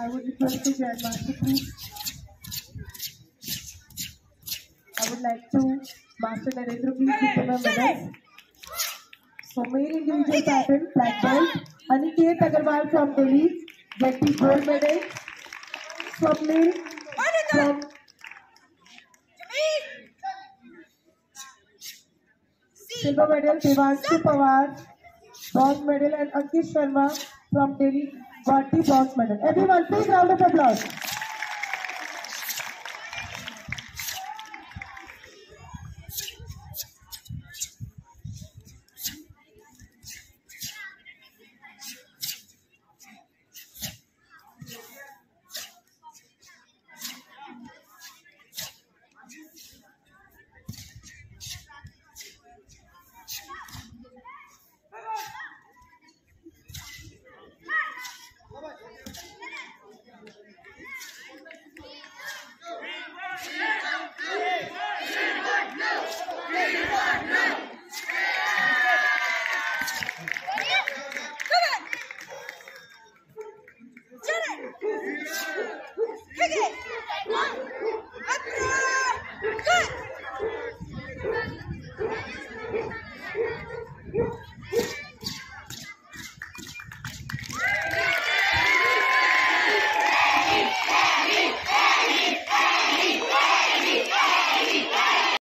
I would request the Grandmaster, please. I would like to Master Narendra, please give them a medal. So, male individual pattern, black belt. Aniket Agarwal from Delhi, get the gold medal. Swapnil from silver medal. Devanshu Pawar, bronze medal, and Ankit Sharma from Delhi got the bronze medal. Everyone, please round of applause.